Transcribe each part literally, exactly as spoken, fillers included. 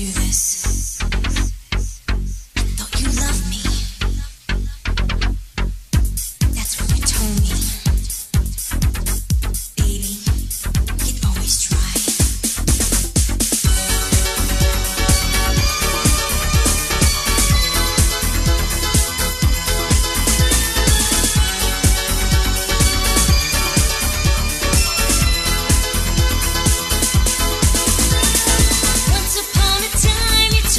Once upon a time you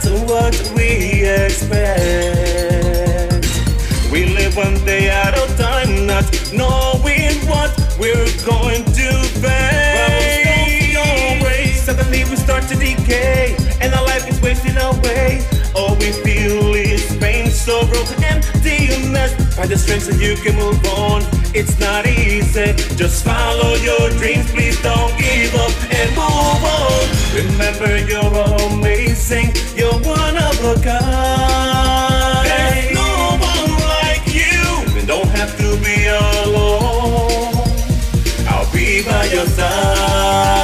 what we expect. We live one day at a time, not knowing what we're going to face. Suddenly we start to decay, and our life is wasting away. All we feel is pain, sorrow, emptiness. Find the strength so you can move on. It's not easy, just follow your dreams. Please don't give up and move on. Remember you're amazing, you're one of a kind. There's no one like you, you don't have to be alone. I'll be by your side.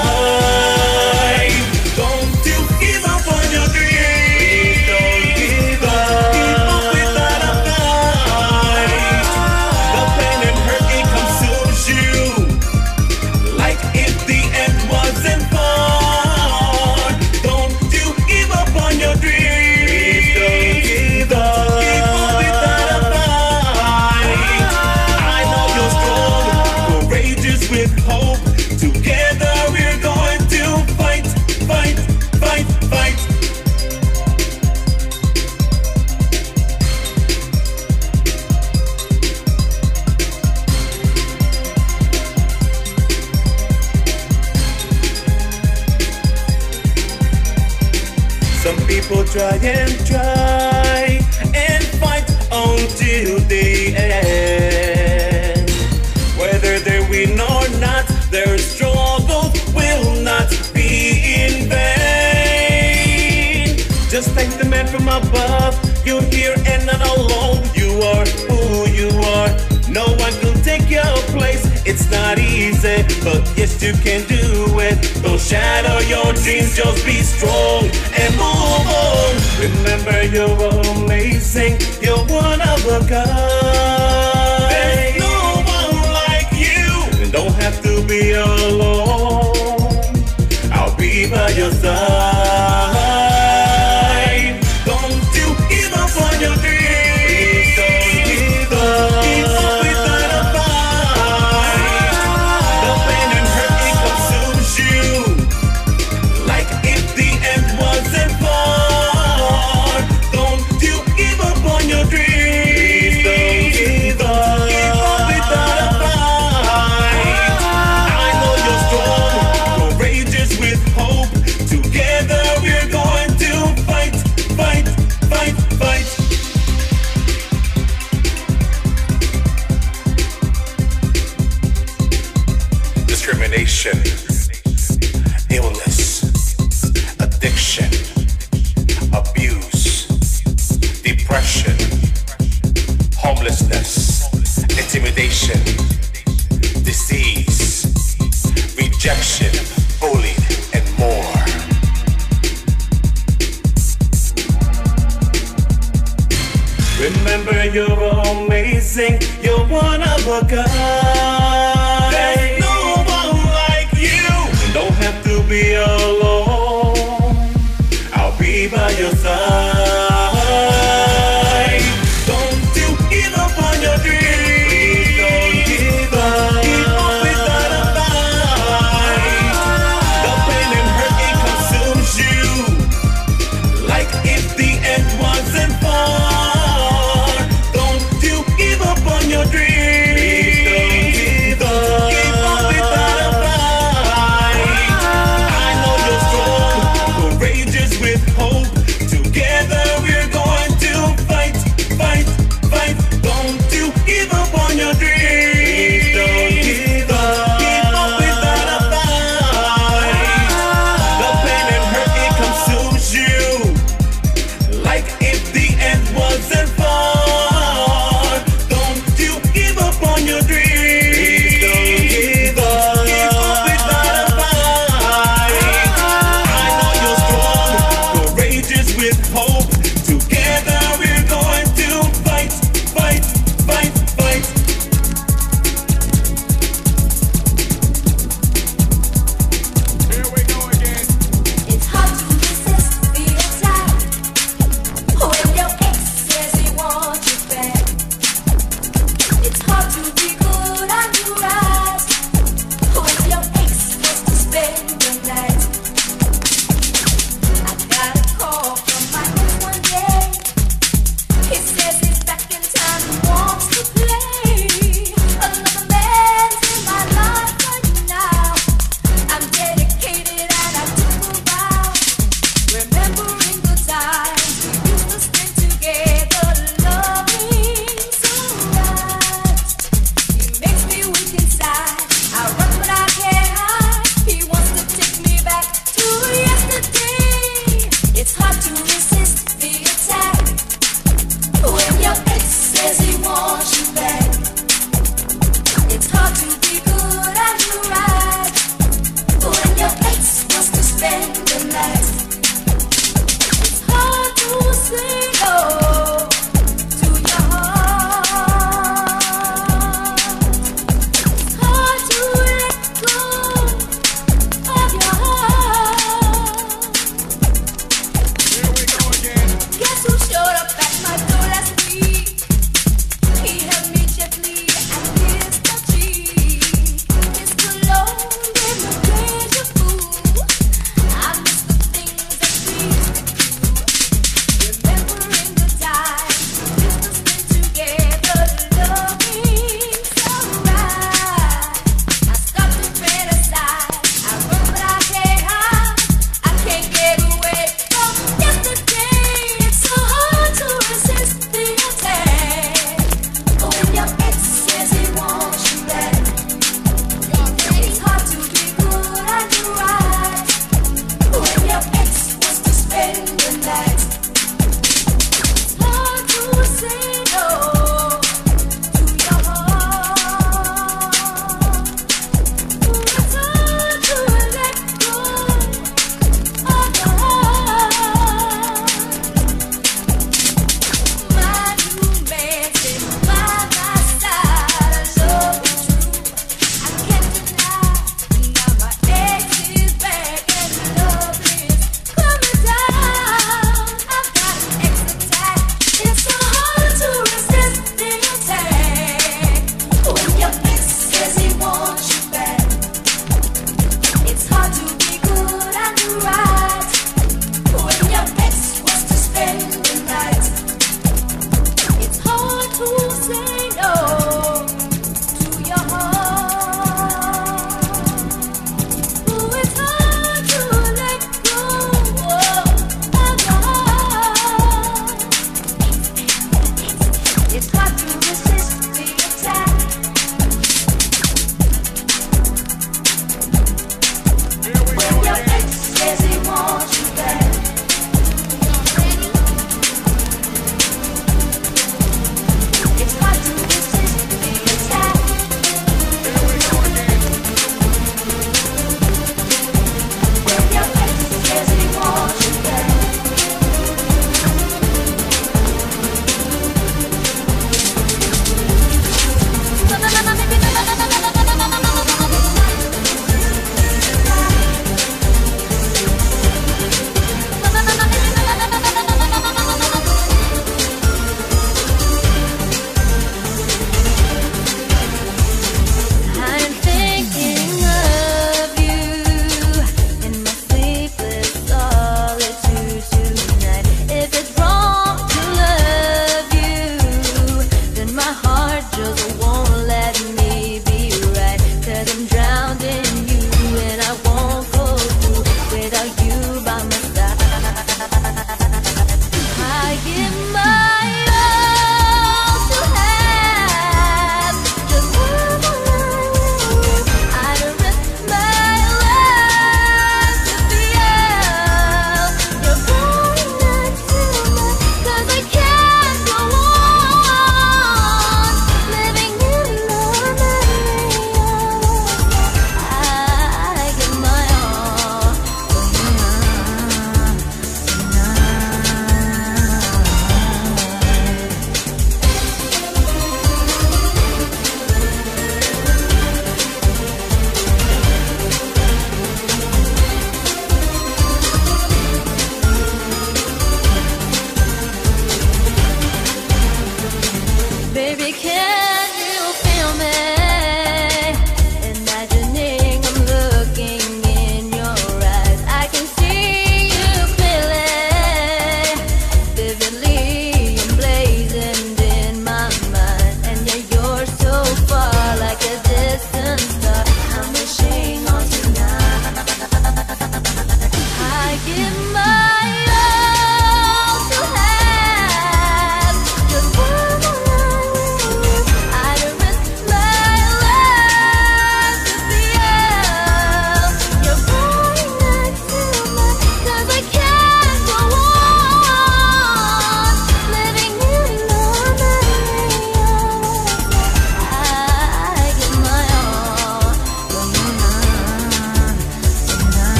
Don't you give up on your dreams. Don't give up. Give up without a fight. The pain and hurt, it consumes you, like if the end wasn't far. Don't you give up on your dreams. Don't give up. Give up without a fight. I know you're strong, courageous with hope. Together we're going to fight, fight, fight, fight. Some people try and try and fight until the end. Whether they win or not, their struggle will not be in vain. Just thank the man from above. You're here and not alone. You are who you are. No one can take your place. It's not easy, but yes, you can do it. Don't shatter your dreams, just be strong and move on. Remember you're amazing, you're one of a kind. There's no one like you, you don't have to be alone. I'll be by your side. Don't you give up on your dreams. Don't give up. Give up without a fight. The pain and hurt, it consumes you, like if the end wasn't far. Don't you give up on your dreams. Don't give up. Give up without a fight. I know you're strong, courageous with hope. Together we're going to fight, fight, fight, fight. Discrimination, illness, addiction, abuse, depression, homelessness, intimidation, disease, rejection, bullied, and more. Remember you're amazing, you're one of a kind. There's no one like you, you don't have to be alone. I'll be by your side. Don't you give up on your dreams. Don't give up. Give up without a fight. The pain and hurt, it consumes you, like if the end wasn't far. Don't you give up on your dreams.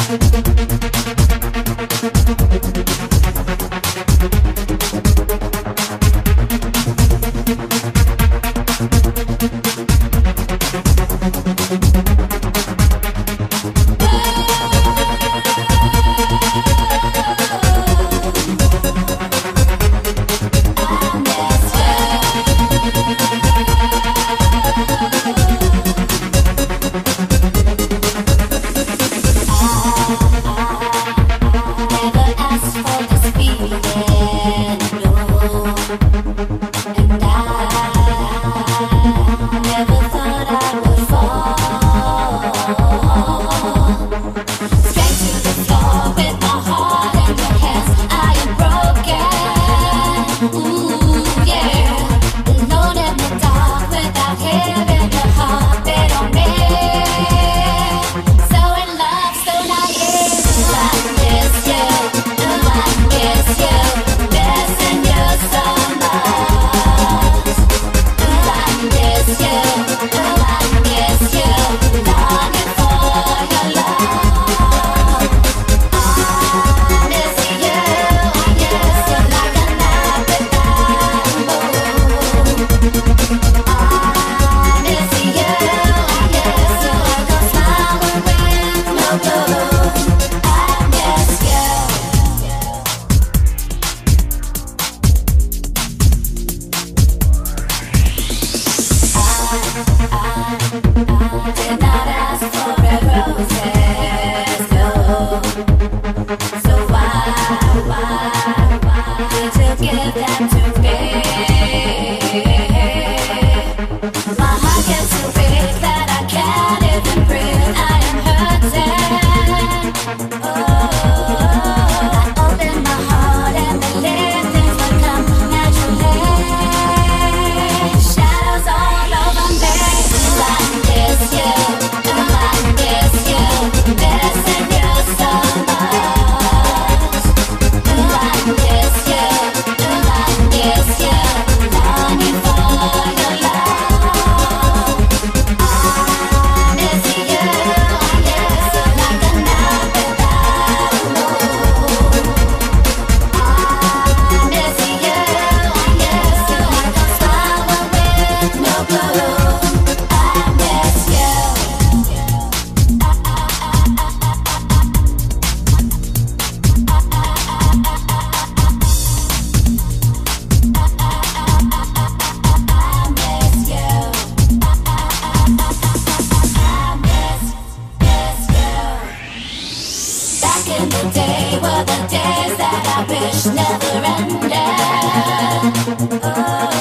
Never ended. Oh.